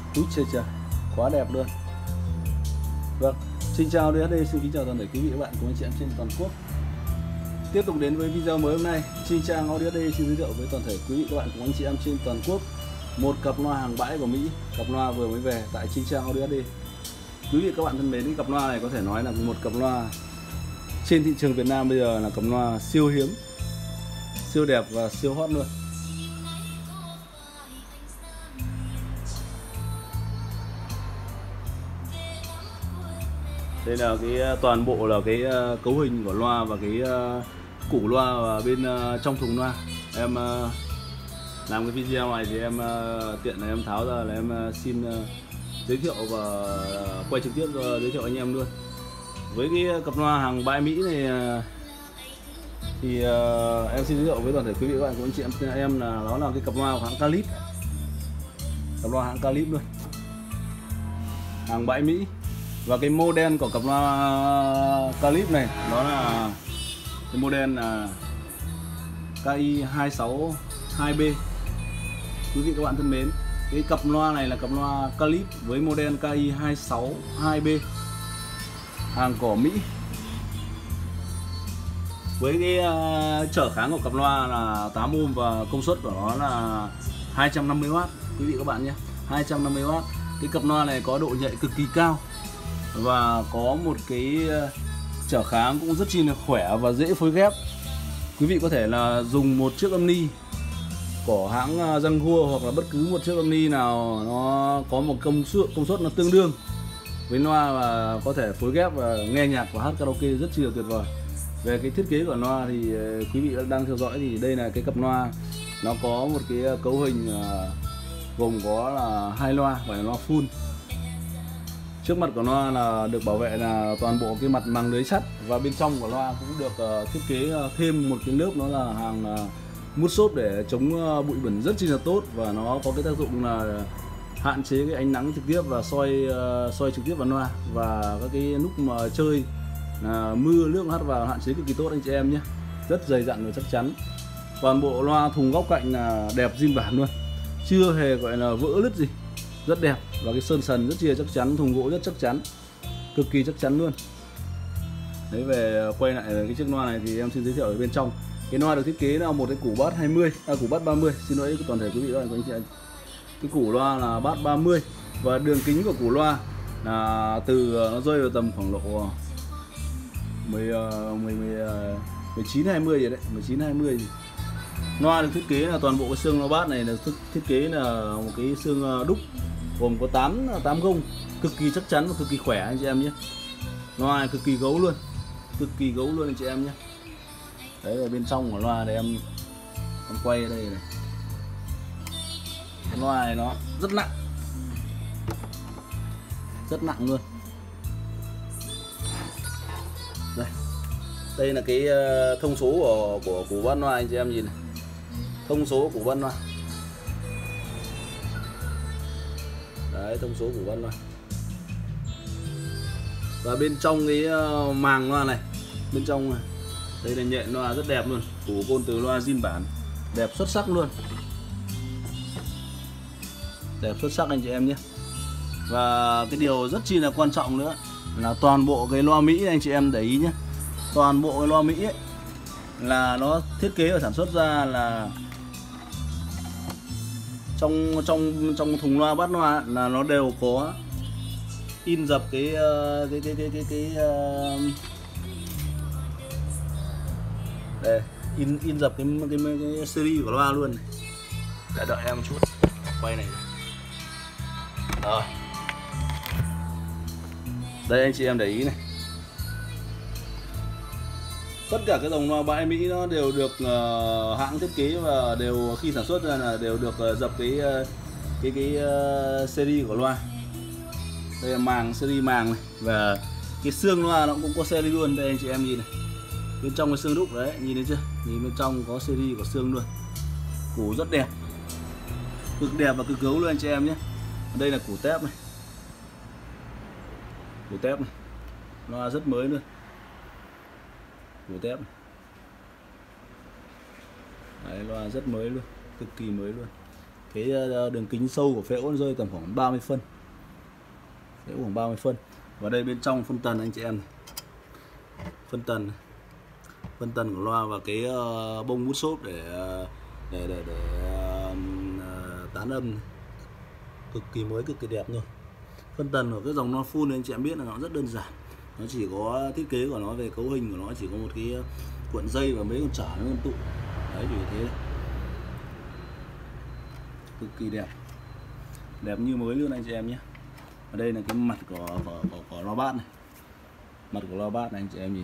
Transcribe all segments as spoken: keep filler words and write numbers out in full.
Úi trời trời, quá đẹp luôn. Vâng, xin chào đê hát đê, xin kính chào toàn thể quý vị và bạn cùng anh chị em trên toàn quốc. Tiếp tục đến với video mới hôm nay, Chi Trang Audio đê hát đê xin giới thiệu với toàn thể quý vị các bạn cùng anh chị em trên toàn quốc một cặp loa hàng bãi của Mỹ, cặp loa vừa mới về tại Chi Trang Audio đê hát đê. Quý vị các bạn thân mến, cái cặp loa này có thể nói là một cặp loa trên thị trường Việt Nam bây giờ là cặp loa siêu hiếm, siêu đẹp và siêu hot luôn. Đây là cái toàn bộ là cái cấu hình của loa và cái củ loa và bên trong thùng loa. Em làm cái video này thì em tiện là em tháo ra là em xin giới thiệu và quay trực tiếp giới thiệu anh em luôn. Với cái cặp loa hàng bãi Mỹ này thì em xin giới thiệu với toàn thể quý vị các bạn của anh chị em em là nó là cái cặp loa của hãng Calip, cặp loa hãng Calip luôn, hàng bãi Mỹ. Và cái model của cặp loa Calip này đó là cái model là K I hai sáu hai B. Quý vị các bạn thân mến, cái cặp loa này là cặp loa Calip với model K I hai sáu hai B, hàng của Mỹ. Với cái uh, trở kháng của cặp loa là tám ohm và công suất của nó là hai trăm năm mươi oát quý vị các bạn nhé, hai trăm năm mươi oát. Cái cặp loa này có độ nhạy cực kỳ cao và có một cái trở kháng cũng rất chi là khỏe và dễ phối ghép. Quý vị có thể là dùng một chiếc âm ni của hãng Janghua hoặc là bất cứ một chiếc âm ni nào nó có một công suất công suất nó tương đương với loa và có thể phối ghép và nghe nhạc và hát karaoke rất chi là tuyệt vời. Về cái thiết kế của loa thì quý vị đang theo dõi thì đây là cái cặp loa, nó có một cái cấu hình gồm có là hai loa, gọi là loa full. Trước mặt của loa là được bảo vệ là toàn bộ cái mặt màng lưới sắt, và bên trong của loa cũng được uh, thiết kế uh, thêm một cái lớp, nó là hàng uh, mút xốp để chống uh, bụi bẩn rất chi là tốt, và nó có cái tác dụng là hạn chế cái ánh nắng trực tiếp và soi uh, soi trực tiếp vào loa, và các cái lúc mà chơi uh, mưa nước hắt vào hạn chế cực kỳ tốt anh chị em nhé, rất dày dặn và chắc chắn. Toàn bộ loa thùng góc cạnh là đẹp zin bản luôn, chưa hề gọi là vỡ nứt gì, rất đẹp, và cái sơn sần rất chia chắc chắn, thùng gỗ rất chắc chắn, cực kỳ chắc chắn luôn. Đấy, về quay lại cái chiếc loa này thì em xin giới thiệu ở bên trong. Cái loa được thiết kế là một cái củ bass hai mươi, à, củ bass ba mươi, xin lỗi toàn thể quý vị các bạn anh chị. Cái củ loa là bass ba mươi và đường kính của củ loa là từ nó rơi vào tầm khoảng độ mười, mười, mười chín hai mươi vậy đấy, mười chín hai mươi gì. Loa được thiết kế là toàn bộ cái xương loa bass này là thiết kế là một cái xương đúc gồm có tám tám gông, cực kỳ chắc chắn và cực kỳ khỏe anh chị em nhé. Loa này cực kỳ gấu luôn, cực kỳ gấu luôn anh chị em nhé. Đấy là bên trong của loa này, em em quay ở đây này. Cái loa này nó rất nặng, rất nặng luôn. Đây, đây là cái thông số của của của bass loa anh chị em nhìn này. Thông số của bass loa. Đấy, thông số của bass loa. Và bên trong cái màng loa này, bên trong này, đây là nhện loa rất đẹp luôn, củ côn từ loa zin bản, đẹp xuất sắc luôn, đẹp xuất sắc anh chị em nhé. Và cái điều rất chi là quan trọng nữa là toàn bộ cái loa Mỹ anh chị em để ý nhé, toàn bộ cái loa Mỹ ấy là nó thiết kế và sản xuất ra là trong trong trong thùng loa bass loa là nó đều có in dập cái cái cái cái cái, cái uh... đây, in in dập cái cái, cái, cái series của loa luôn này. Để đợi em một chút, quay này rồi. Đây anh chị em để ý này, tất cả cái dòng loa bãi Mỹ nó đều được uh, hãng thiết kế và đều khi sản xuất ra là đều được uh, dập cái uh, cái cái uh, series của loa. Đây là màng, series màng này, và cái xương loa nó cũng có series luôn. Đây anh chị em nhìn này, bên trong cái xương đúc đấy, nhìn thấy chưa, nhìn bên trong có series của xương luôn, củ rất đẹp, cực đẹp và cực gấu luôn anh chị em nhé. Đây là củ tép này, củ tép này, loa rất mới luôn, củ tép này. Đấy, loa rất mới luôn, cực kỳ mới luôn. Cái đường kính sâu của phễu rơi tầm khoảng ba mươi phân, phễu khoảng ba mươi phân. Và đây bên trong phân tần anh chị em này. Phân tần phân tần của loa và cái uh, bông mút xốp để để để, để uh, tán âm, cực kỳ mới, cực kỳ đẹp luôn. Phân tần của cái dòng loa full anh chị em biết là nó rất đơn giản, nó chỉ có thiết kế của nó về cấu hình của nó chỉ có một cái cuộn dây và mấy con chảo nó tụ đấy, vì thế đấy. Cực kỳ đẹp, đẹp như mới luôn anh chị em nhé. Ở đây là cái mặt của của, của, của loa bát này, mặt của loa bát này anh chị em nhìn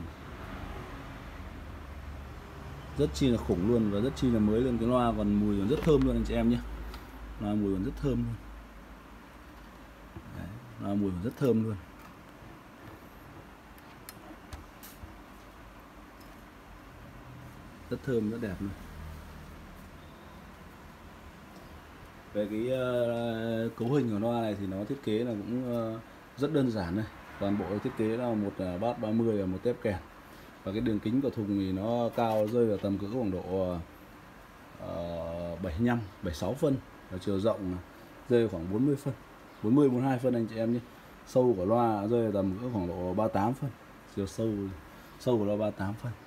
rất chi là khủng luôn và rất chi là mới luôn. Cái loa còn mùi còn rất thơm luôn anh chị em nhé, loa mùi còn rất thơm luôn. Đấy, loa mùi còn rất thơm luôn. Rất thơm, rất đẹp luôn. Về cái uh, cấu hình của loa này thì nó thiết kế là cũng uh, rất đơn giản này. Toàn bộ thiết kế là một uh, bát ba mươi và một tép kèn. Và cái đường kính của thùng thì nó cao, rơi vào tầm cỡ khoảng độ uh, bảy mươi lăm, bảy mươi sáu phân. Và chiều rộng rơi khoảng bốn mươi phân, bốn mươi, bốn mươi hai phân anh chị em nhé. Sâu của loa rơi vào tầm cỡ khoảng độ ba mươi tám phân. Chiều sâu sâu của loa ba mươi tám phân.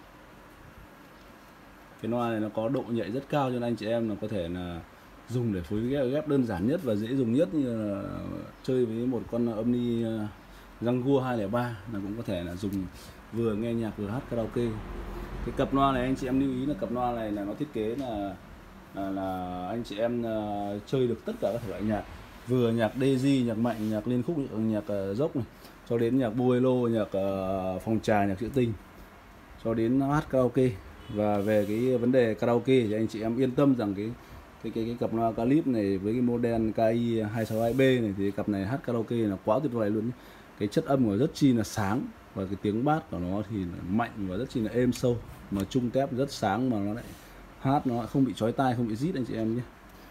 Cái loa này nó có độ nhạy rất cao cho nên anh chị em là có thể là dùng để phối ghép, ghép đơn giản nhất và dễ dùng nhất, như là chơi với một con Omni Jungle hai không ba là cũng có thể là dùng vừa nghe nhạc vừa hát karaoke. Cái cặp loa này anh chị em lưu ý là cặp loa này là nó thiết kế là là, là anh chị em uh, chơi được tất cả các thể loại nhạc, vừa nhạc Daisy, nhạc mạnh, nhạc liên khúc, nhạc uh, rock này, cho đến nhạc bolero, nhạc uh, phòng trà, nhạc trữ tình, cho đến hát karaoke. Và về cái vấn đề karaoke thì anh chị em yên tâm rằng cái cái cái, cái cặp loa Calip này với cái model K I hai sáu hai B này thì cặp này hát karaoke là quá tuyệt vời luôn. Cái chất âm của rất chi là sáng và cái tiếng bass của nó thì mạnh và rất chi là êm sâu, mà trung tép rất sáng mà nó lại hát nó lại không bị chói tai, không bị rít anh chị em nhé.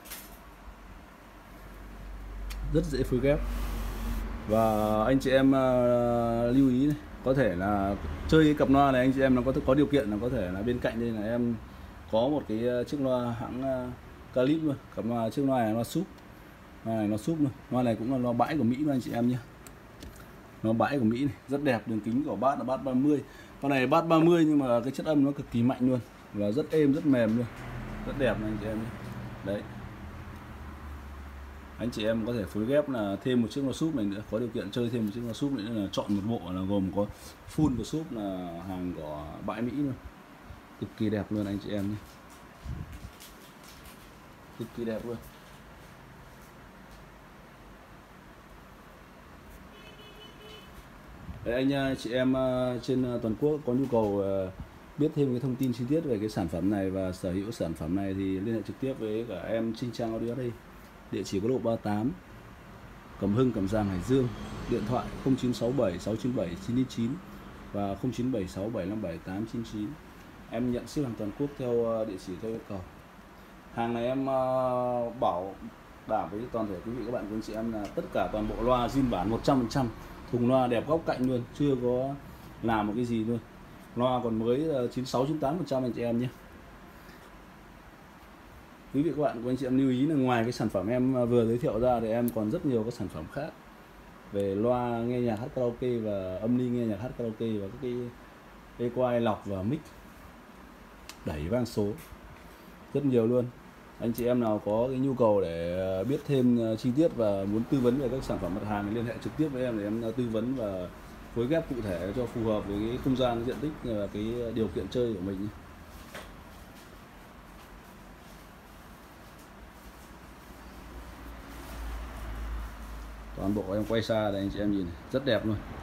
Rất dễ phối ghép. Và anh chị em uh, lưu ý này, có thể là chơi cái cặp loa này anh chị em nó có có điều kiện là có thể là bên cạnh đây là em có một cái chiếc loa hãng uh, Calip luôn. Cặp loa chiếc loa này loa súp, loa này nó súp luôn. Loa này cũng là loa bãi của Mỹ luôn anh chị em nhé. Nó bãi của Mỹ này, rất đẹp. Đường kính của bass là bass ba mươi. Con này bass ba mươi nhưng mà cái chất âm nó cực kỳ mạnh luôn và rất êm, rất mềm luôn, rất đẹp anh chị em nhé. Đấy, anh chị em có thể phối ghép là thêm một chiếc loa súp này nữa, có điều kiện chơi thêm một chiếc loa súp nữa là chọn một bộ là gồm có full của súp là hàng của bãi Mỹ luôn, cực kỳ đẹp luôn anh chị em nhé, cực kỳ đẹp luôn. Đấy, anh chị em trên toàn quốc có nhu cầu biết thêm cái thông tin chi tiết về cái sản phẩm này và sở hữu sản phẩm này thì liên hệ trực tiếp với cả em Trinh Trang Audio đây. Địa chỉ có lộ ba mươi tám, Cẩm Hưng, Cẩm Giàng, Hải Dương. Điện thoại không chín sáu bảy sáu chín bảy chín chín và không chín bảy sáu bảy năm bảy tám chín chín. Em nhận ship hàng toàn quốc theo địa chỉ theo yêu cầu. Hàng này em bảo đảm với toàn thể quý vị các bạn, quý chị em là tất cả toàn bộ loa zin bản một trăm phần trăm, thùng loa đẹp góc cạnh luôn, chưa có làm một cái gì luôn. Loa còn mới chín mươi sáu chín mươi tám phần trăm anh chị em nhé. Quý vị các bạn của anh chị em lưu ý là ngoài cái sản phẩm em vừa giới thiệu ra thì em còn rất nhiều các sản phẩm khác về loa nghe nhạc hát karaoke và âm ly nghe nhạc hát karaoke và các cái equalizer lọc và mic đẩy vang số, rất nhiều luôn. Anh chị em nào có cái nhu cầu để biết thêm chi tiết và muốn tư vấn về các sản phẩm mặt hàng thì liên hệ trực tiếp với em để em tư vấn và phối ghép cụ thể cho phù hợp với cái không gian, diện tích và cái điều kiện chơi của mình. Toàn bộ em quay xa đây anh chị em nhìn này, rất đẹp luôn.